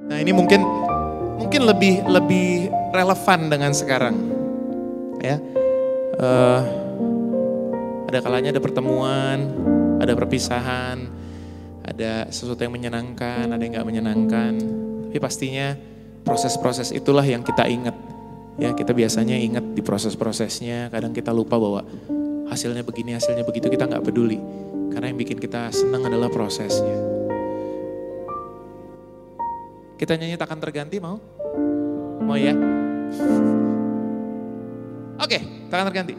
Nah ini mungkin lebih relevan dengan sekarang. Ya, ada kalanya ada pertemuan, ada perpisahan, ada sesuatu yang menyenangkan, ada yang gak menyenangkan. Tapi pastinya proses-proses itulah yang kita ingat. Ya, kita biasanya ingat di proses-prosesnya, kadang kita lupa bahwa hasilnya begini, hasilnya begitu, kita gak peduli. Karena yang bikin kita senang adalah prosesnya. Kita nyanyi Takkan Terganti, mau? Mau ya? Oke, Takkan Terganti.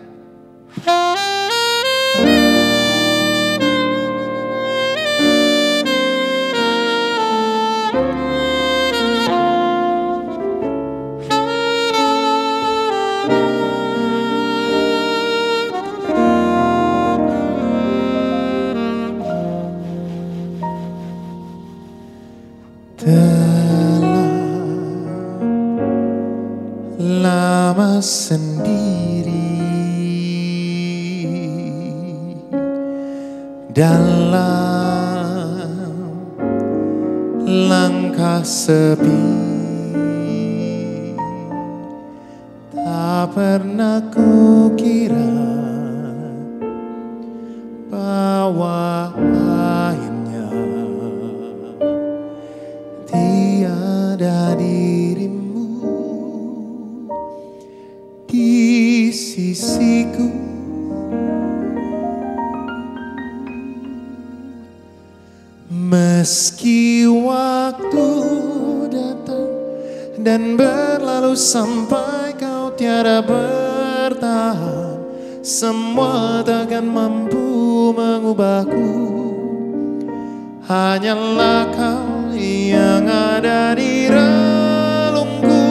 Telah lama sendiri dalam langkah sepi, tak pernah kukira bahwa akhirnya tiada dirimu di sisiku. Meski waktu datang dan berlalu sampai kau tiada bertahan, semua takkan mampu mengubahku. Hanyalah kau yang ada di relungku,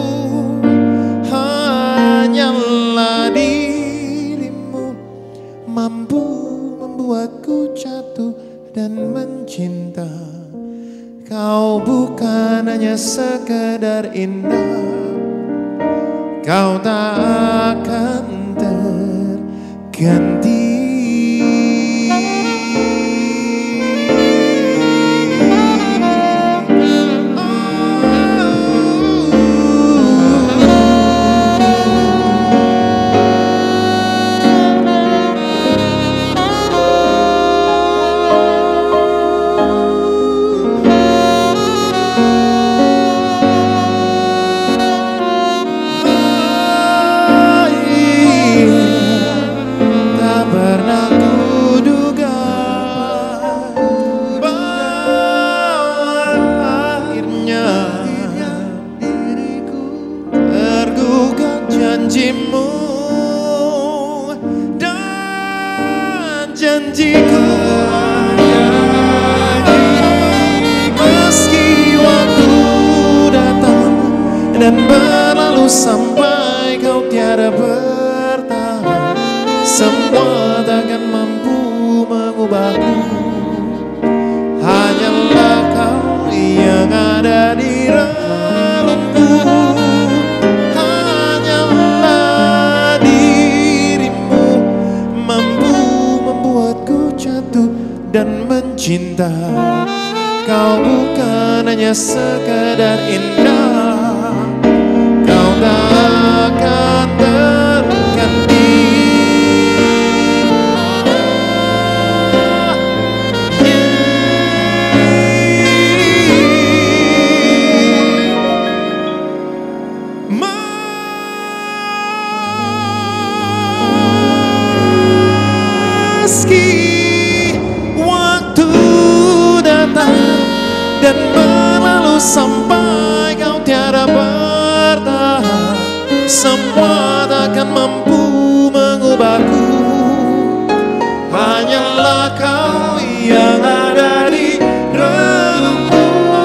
hanyalah dirimu mampu membuatku jatuh dan mencinta. Kau bukan hanya sekedar indah, kau tak akan terganti. Janjimu dan janjiku, meski waktu datang dan berlalu sampai kau tiada bertahan, semua takkan mampu mengubahku. Hanyalah kau yang ada di relungku, dan mencinta. Kau bukan hanya sekedar indah, kau tak akan terganti. Meski dan berlalu sampai kau tiada bertahan, semua takkan mampu mengubahku. Hanyalah kau yang ada di relungku,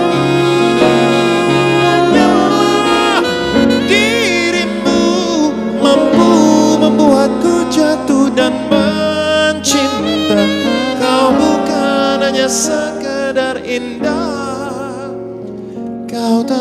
hanyalah dirimu mampu membuatku jatuh dan mencinta. Kau bukan hanya sekedar indah, kau